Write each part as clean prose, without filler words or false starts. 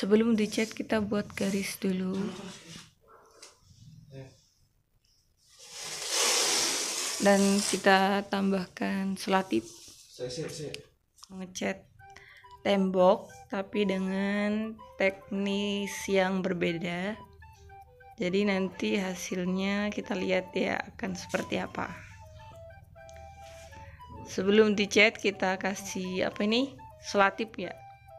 Sebelum dicat kita buat garis dulu. Dan kita tambahkan selatip. Ngecat tembok tapi dengan teknis yang berbeda. Jadi nanti hasilnya kita lihat ya akan seperti apa. Sebelum dicat kita kasih selatip ya.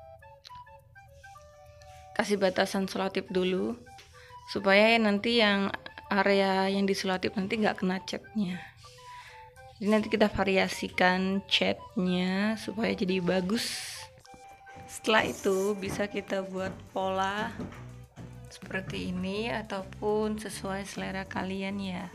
Kasih batasan selatip dulu supaya nanti yang area yang diselatip nanti nggak kena catnya. Jadi nanti kita variasikan catnya supaya jadi bagus. Setelah itu bisa kita buat pola seperti ini ataupun sesuai selera kalian ya.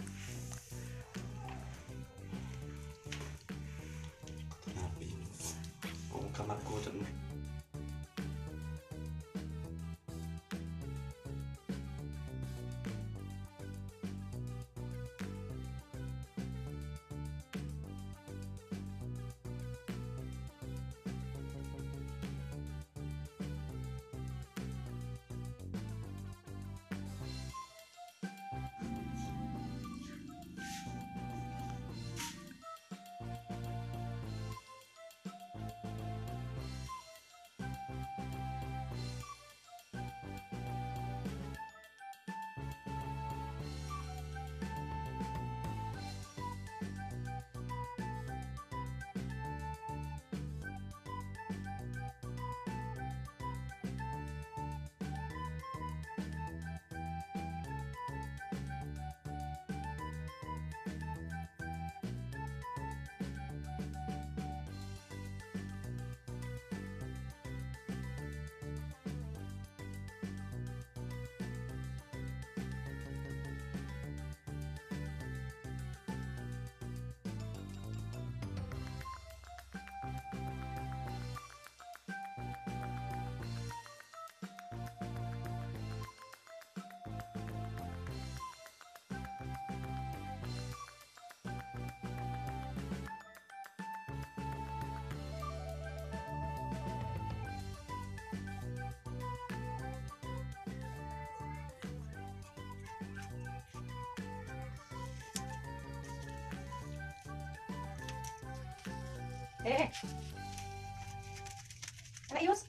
Yus.